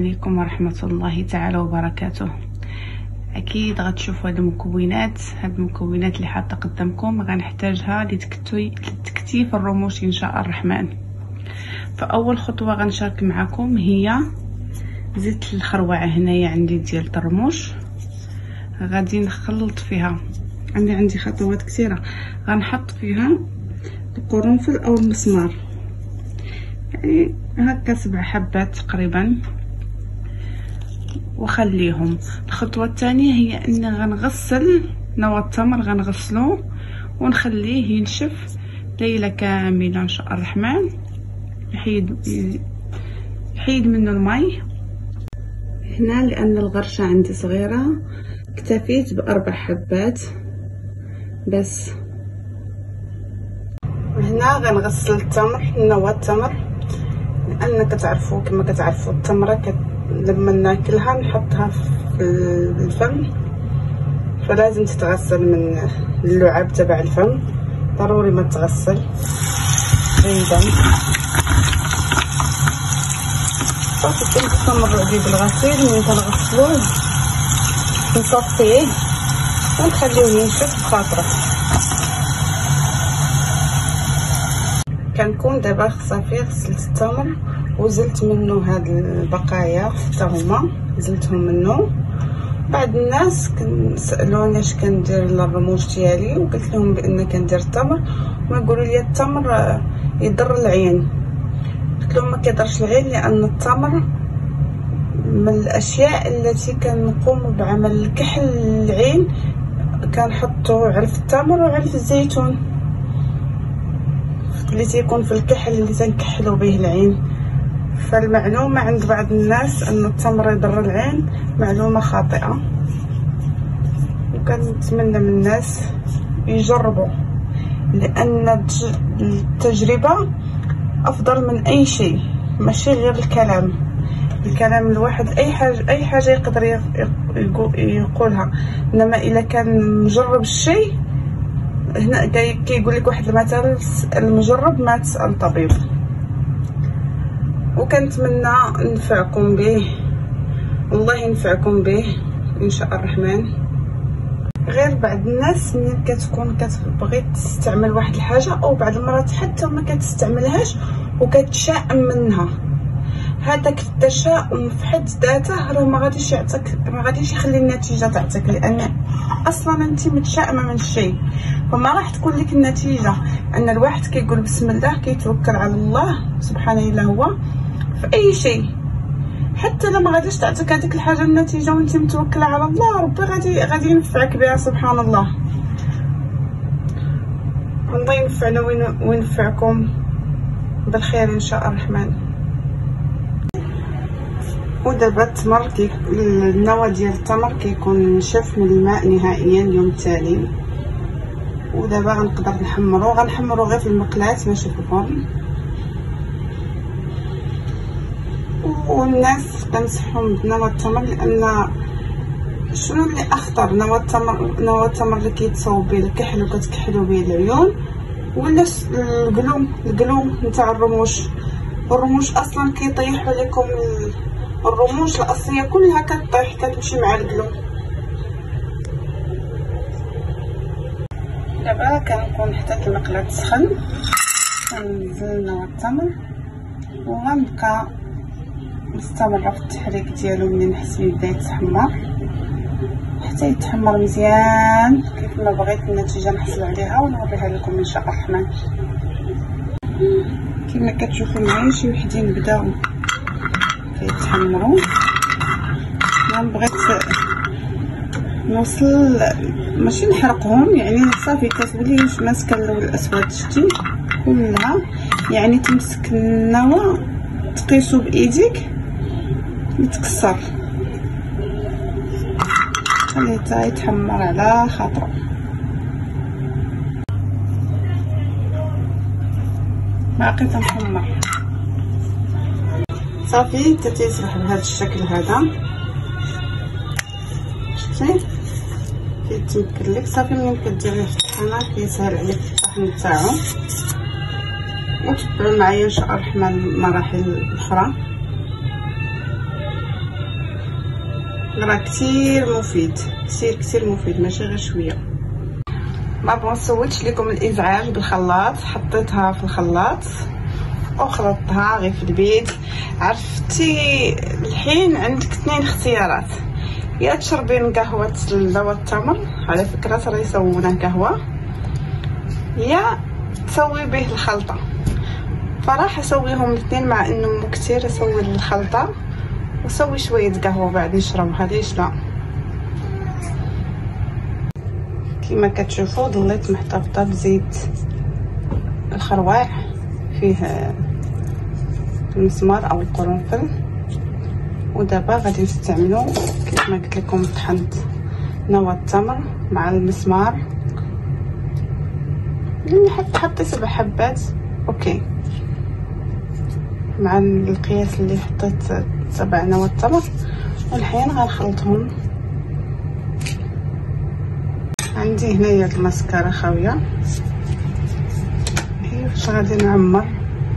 عليكم ورحمة الله تعالى وبركاته. اكيد غتشوفوا هاد المكونات اللي حاطه قدامكم غنحتاجها لتكتيف الرموش ان شاء الرحمن. فاول خطوه غنشارك معكم هي زيت الخروعه. هنايا عندي ديال الرموش، غادي نخلط فيها، عندي خطوات كثيره. غنحط فيها القرنفل او المسمار، يعني هكا 7 حبات تقريبا، وخليهم. الخطوه الثانيه هي ان غنغسل نوى التمر، غنغسلوه ونخليه ينشف ليله كامله ان شاء الرحمن، يحيد منه المي. هنا لان الغرشه عندي صغيره اكتفيت ب4 حبات بس. هنا غنغسل التمر، نوى التمر، لان كتعرفوا كما كتعرفوا التمره لما ناكلها نحطها في الفم، فلازم تتغسل من اللعاب تبع الفم، ضروري ما تغسل جيدا. صافي كنستمروا به بالغسيل. ملي كنغسلوه نصفيه ونخليوه ينشف بخاطره. كنكون دابا صافي غسلت التمر وزلت منه هاد البقايا حتى هما زلتهم منه. بعض الناس سالوني اش كندير للرموش ديالي، وقلت لهم بان كندير التمر، وما يقولوا لي التمر يضر العين. قلت لهم ما كيضرش العين، لان التمر من الاشياء التي كنقوم بعمل الكحل للعين، كنحطوا علف التمر وعلف الزيتون اللي تيكون في الكحل اللي تنكحلوا به العين. فالمعلومه عند بعض الناس ان التمر يضر العين معلومه خاطئه، وكنتمنى من الناس يجربوا، لان التجربه افضل من اي شيء، ماشي غير الكلام الواحد. اي حاجه يقدر يقولها، انما الا كان مجرب الشيء. هنا كيقول لك واحد المثل: المجرب ما تسأل طبيب. وكنتمنى نفعكم به، والله ينفعكم به ان شاء الرحمن. غير بعض الناس ملي كتكون كتبغي تستعمل واحد الحاجه، او بعض المرات حتى ما كتستعملهاش وكتشائم منها. هذاك التشاؤم في حد ذاته راه ما غاديش يخلي النتيجه تعطيك، لان اصلا انت متشائمه من الشيء، فما راح تكون لك النتيجه. ان الواحد كيقول بسم الله، كيتوكل على الله سبحانه الا هو في اي شيء. حتى لما غاديش تعطيك هذيك الحاجه النتيجه وانت متوكله على الله، ربي غادي ينفعك بها سبحان الله. الله ينفعنا وينفعكم بالخير ان شاء الرحمن. ودابا التمر النوى ديال التمر كيكون نشف من الماء نهائيا اليوم التالي. ودابا غنقدر غنحمرو غير في المقلاة ماشي في الفرن. والناس كنصحهم بنوى التمر، لان شنو اللي اخطر؟ نوى التمر اللي كيتصاوب به الكحل وكتكحلوا به العيون، ولا القلوم نتاع الرموش اصلا كيطيحوا لكم. الرموش الاصليه كلها كطيح، كتمشي مع القلوم. دابا كنكون حتى المقلاة تسخن، كنزل نوى التمر وغنبقى مستمره في التحريك ديالو ملي نحس يبدا يتحمر حتى يتحمر مزيان كيف ما بغيت النتيجه نحصل عليها ونوريها لكم ان شاء الرحمن. كما كتشوفوا معايا شي وحدين بداو كيتحمروا. انا بغيت نوصل ماشي نحرقهم، يعني صافي كتولي ماسكه اللون الاسود شتي كلها، يعني تمسك النوى تقيسو بايديك يتكسر، خليه حتى يتحمر على خاطرو. باقي تنحمر صافي حتى تيصبح بهذا الشكل هذا. شفتي كيتمكن لك صافي. ملي كديريه في الطحانه كيسهل عليك الطحن تاعو. وتبعوا معايا ان شاء الرحمن المراحل الاخرى. راه كتير مفيد، كتير مفيد، ماشي غير شويه. ما بنسولش لكم الازعاج بالخلاط، حطيتها في الخلاط وخلطتها غير في البيت. عرفتي الحين عندك 2 اختيارات، يا تشربين قهوه الزلده والتمر، على فكره ترى يسوونه قهوه، يا تسوي به الخلطه. فراح اسويهم الاثنين، مع انه كثير اسوي الخلطه وسوي شويه قهوه بعد نشربها، ليش لا. كما كتشوفوا ضليت محتفظه بزيت الخروع فيه المسمار او القرنفل. ودابا غادي نستعملو كيف ما قلت لكم، طحنت نوى التمر مع المسمار، حطيت 7 حبات اوكي، مع القياس اللي حطيت 7 نوى التمر. والحين غنخلطهم. عندي هنايا المسكره خاويه، هي فاش غادي نعمر.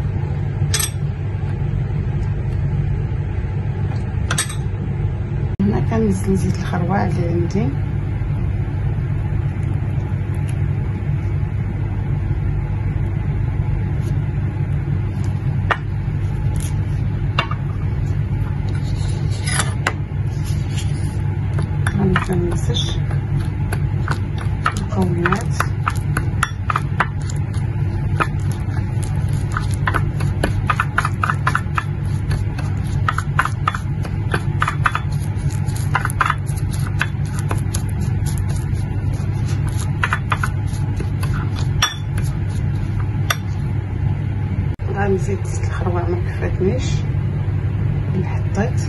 هنا كنزل زيت الخروع اللي عندي، متنسش المكونات. غنزيد الخروع ما كفاتنيش اللي حطيت.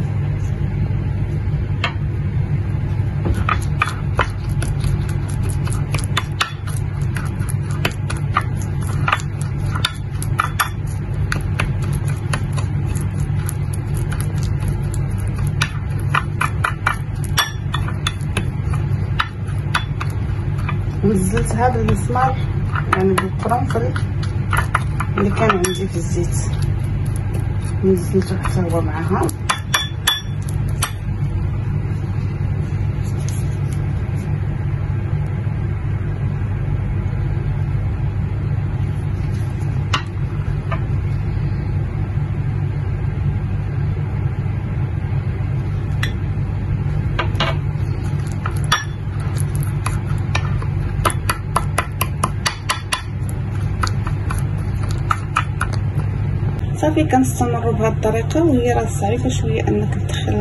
نزلت هذا المسمار يعني بالقرنفل اللي كان عندي في الزيت، نزلته حتى هو معها. صافي كنستمروا بهذه الطريقه، وهي راه صعيبه شويه انك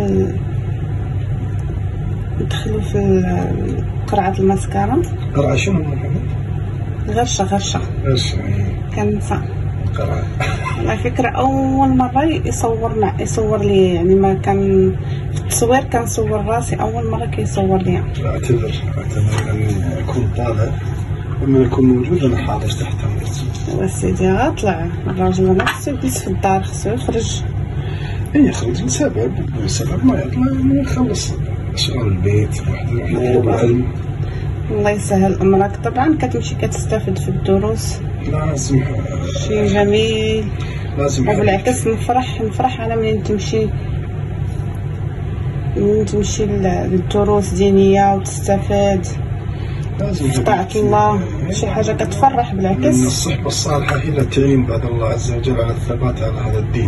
ندخلو في قرعه المسكره. قرعه شنو محمد؟ غرشه كنسى قرعه. على فكره اول مره يصور لي، يعني ما كان في التصوير كنصور راسي، اول مره كيصور لي. اعتذر اني اكون طالع، لما يكون موجود انا حاضر تحت امرك. وسيدي غطلع الراجل نفسه يجلس في الدار، خصو يخرج. يخرج لسبب ما يطلع ما يخلص شغل البيت، واحد يروح يطلب العلم. الله يسهل امرك. طبعا كتمشي كتستافد في الدروس، لازم شي جميل، لازم. وبالعكس نفرح على منين تمشي للدروس دينيه وتستفاد. لازم طاعة الله شي حاجة كتفرح بالعكس. من الصحبة الصالحة هي اللي تعين بعد الله عز وجل على الثبات على هذا الدين.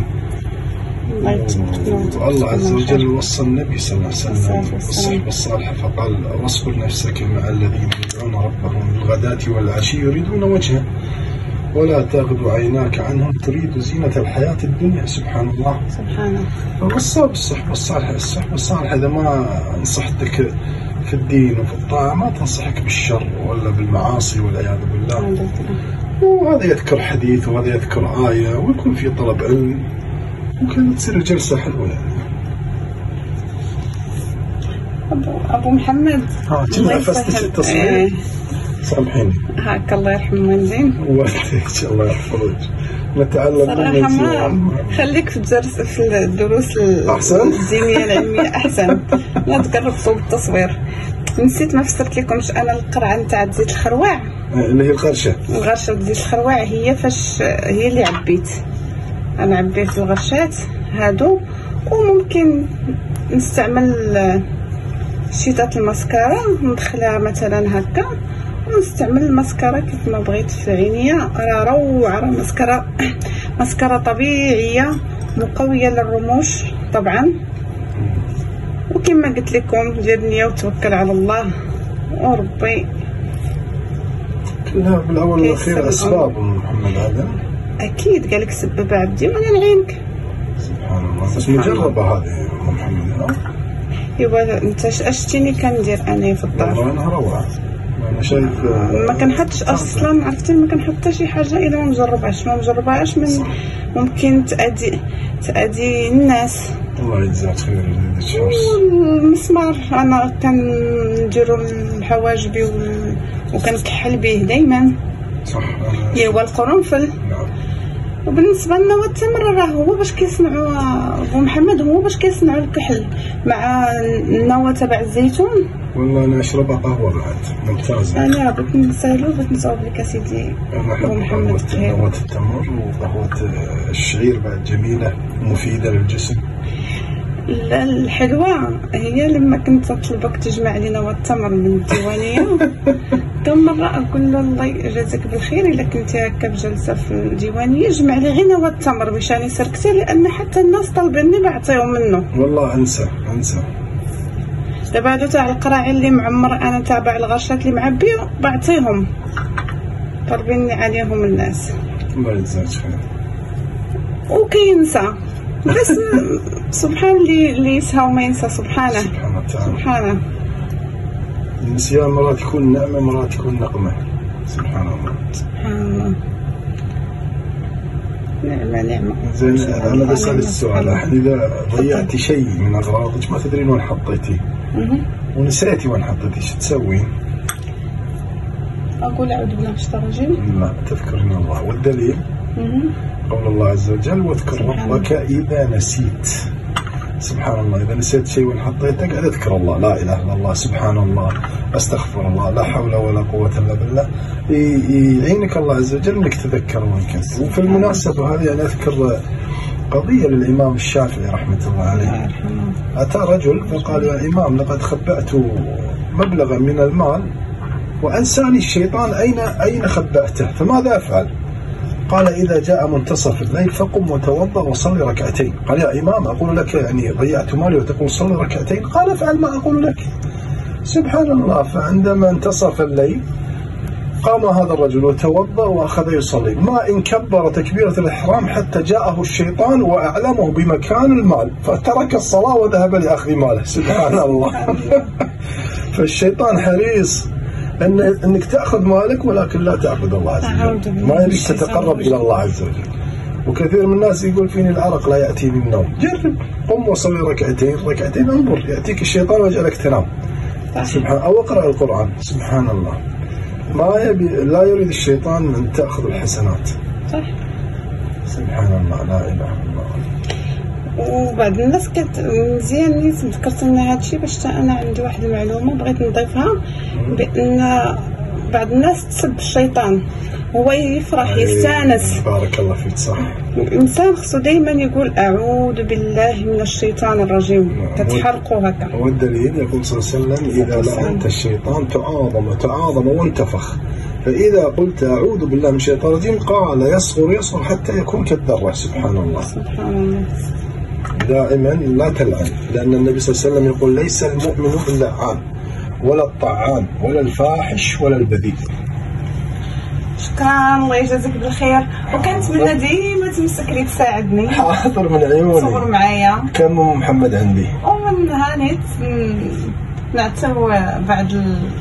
والله عز وجل وصى النبي صلى الله عليه وسلم بالصحبة الصالحة، فقال: واصبر نفسك مع الذين يدعون ربهم بالغداة والعشي يريدون وجهه ولا تغض عيناك عنهم تريد زينة الحياة الدنيا. سبحان الله، سبحانه. فوصى بالصحبة الصالحة. الصحبة الصالحة إذا ما نصحتك في الدين وفي الطاعة ما تنصحك بالشر ولا بالمعاصي والعياذ بالله. وهذا يذكر حديث وهذا يذكر آية ويكون في طلب علم، وكانت تصير الجلسة حلوة يعني. أبو محمد كنا فزت التصوير. سامحيني. هاك الله يرحم والدين. والديك الله يحفظك. نتعلم صراحة خليك في الدروس أحسن؟ الدينية العلمية أحسن. لا تقربوا بالتصوير. نسيت ما فسرت لكمش أنا القرعة نتاع زيت الخروع اللي هي الغرشة زيت الخروع، هي فاش هي اللي عبيت. أنا عبيت الغرشات هادو، وممكن نستعمل شيطات الماسكارا ندخلها مثلا هكا، ونستعمل الماسكارا كيف ما بغيت في عينيا. راه روعه، راه ماسكارا طبيعيه مقويه للرموش طبعا. وكما قلت لكم دير نيه وتوكل على الله وربي كلها بالاول والاخير اسباب محمد هذا اكيد قالك سبب عبدي وانا نعينك. سبحان الله. بس مجربه هذه محمد. ايوا انت اش شتيني كندير انا في الدار؟ والله انا روعه. انا شايف ما كنحطش اصلا، عرفتي ما كنحط شي حاجه الا ما مجربهاش من ممكن تأذي الناس. الله يجزاك خير. المسمار انا كنديرو الحواجبي وكنكحل به دائما. صح. ايوا القرنفل. نعم. وبالنسبه لنا والتمر راه هو باش كيصنعوا ابو محمد، هو باش كيصنعوا الكحل مع النوى تبع الزيتون. والله انا اشربها قهوه بعد ممتازه. انا بغيت نسالو بغيت نصاوب لك اسيدي ابو محمد قهوه التمر وقهوه الشعير بعد جميله ومفيده للجسم. الحلوه هي لما كنت نطلبك تجمع لي نوى التمر من الديوانيه كم مره اقول له الله يجازيك بالخير الا كنتي هكا بجلسه في الديوانيه جمع لي غير نوى التمر مشاني سركتي، لان حتى الناس طالبيني بعطيهم منه. والله انسى دابا هادو تاع القراعي اللي معمر انا تابع الغرشات اللي معبيه بعطيهم، طالبيني عليهم الناس. الله يجزاك خير. وكينسى بس سبحان اللي يسهى وما ينسى. سبحانه سبحانه. النسيان مرات يكون نعمة مرات يكون نقمة. سبحان الله. نعمة. زين أنا بسأل السؤال، إذا ضيعتي شيء من أغراضك ما تدرين وين حطيتيه ونسيتي وين حطيتيه شو تسوين؟ أقول أعوذ بالله من الشيطان الرجيم. لا، تذكرين الله. والدليل قول الله عز وجل واذكر ربك إذا نسيت. سبحان الله. إذا نسيت شيء وين حطيته قاعد أذكر الله، لا إله إلا الله، سبحان الله، أستغفر الله، لا حول ولا قوة إلا بالله. يعينك الله عز وجل إنك تذكر وين كنت. وفي المناسبة هذه يعني أذكر قضية للإمام الشافعي رحمة الله عليه. أتى رجل فقال يا إمام لقد خبأت مبلغا من المال وأنساني الشيطان أين خبأته فماذا أفعل؟ قال إذا جاء منتصف الليل فقم وتوضأ وصلي ركعتين. قال يا إمام أقول لك يعني ضيعت مالي وتقول صلي ركعتين؟ قال افعل ما أقول لك. سبحان الله. فعندما انتصف الليل قام هذا الرجل وتوضأ وأخذ يصلي، ما إن كبر تكبيرة الإحرام حتى جاءه الشيطان وأعلمه بمكان المال فترك الصلاة وذهب لأخذ ماله. سبحان الله. فالشيطان حريص انك تاخذ مالك ولكن لا تعبد الله عز وجل، ما يريد تتقرب الى الله عز وجل. وكثير من الناس يقول فيني العرق لا ياتيني النوم. جرب، قم وصلي ركعتين انظر ياتيك الشيطان ويجعلك تنام. سبحان. او اقرا القران. سبحان الله. لا يريد الشيطان ان تاخذ الحسنات. صح. سبحان الله. لا اله الا الله. وبعض الناس مزيان نيت ذكرت لنا هذا الشيء باش انا عندي واحد المعلومه بغيت نضيفها، بان بعض الناس تسب الشيطان هو يفرح يستانس. بارك الله فيك. صح. الانسان خصو دائما يقول اعوذ بالله من الشيطان الرجيم. تتحرقوا هكا. والدليل يقول صلى الله عليه وسلم اذا لعنت الشيطان تعاظم وانتفخ، فاذا قلت اعوذ بالله من الشيطان الرجيم قال يصغر حتى يكون كالذره. سبحان الله. سبحان الله. دائما لا تلعن، لأن النبي صلى الله عليه وسلم يقول ليس المؤمن باللعان ولا الطعان ولا الفاحش ولا البذيء. شكرا، الله يجازيك بالخير. وكنتمنى ديما تمسك لي تساعدني. حاضر من عيوني. صور معايا. كم محمد عندي. ومن هانيت نعتبر بعد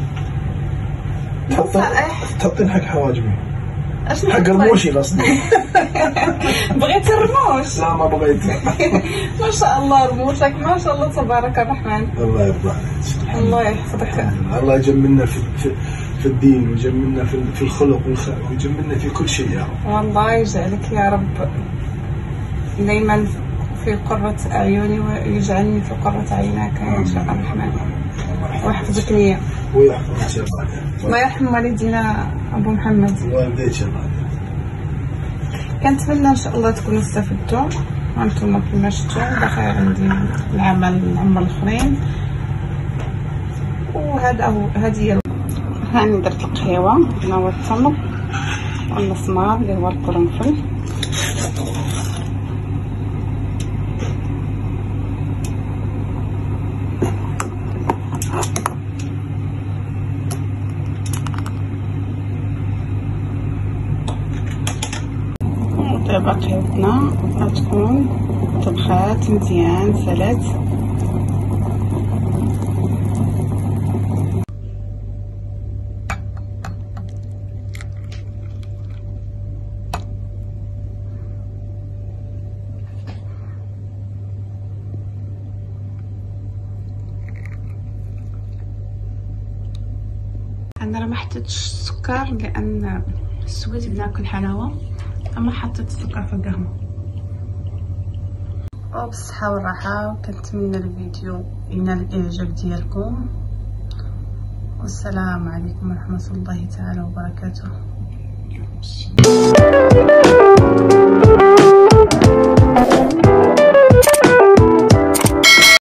تحطين حق حواجبي. حق رموشي قصدي. بغيت الرموش؟ لا ما بغيت. ما شاء الله رموشك ما شاء الله تبارك الرحمن. الله يرضى عليك. الله يحفظك. الله يجملنا في الدين ويجملنا في الخلق ويجملنا في كل شيء يا رب. والله يجعلك يا رب دائما في قرة أعيني ويجعلني في قرة عيناك إن شاء الله الرحمن. ويحفظك ليا. ويحفظك يا الله يرحم والدينا أبو محمد. والديك يا كنتمنى إن شاء الله تكونوا استفدتوا هانتوما كما شفتوا باقي عندي العمل الاخرين. هذه هي هاني درت القهوه. هنا هو التمر والمسمار اللي هو القرنفل. دابا قهوتنا غتكون طبخات مزيان سالات. انا راه ما حطيتش السكر لان سويت بناكل حلاوه، اما حطيت السكر فوقهم. وبالصحه والراحه، وكنتمنى الفيديو ينال الاعجاب ديالكم، والسلام عليكم ورحمه الله تعالى وبركاته.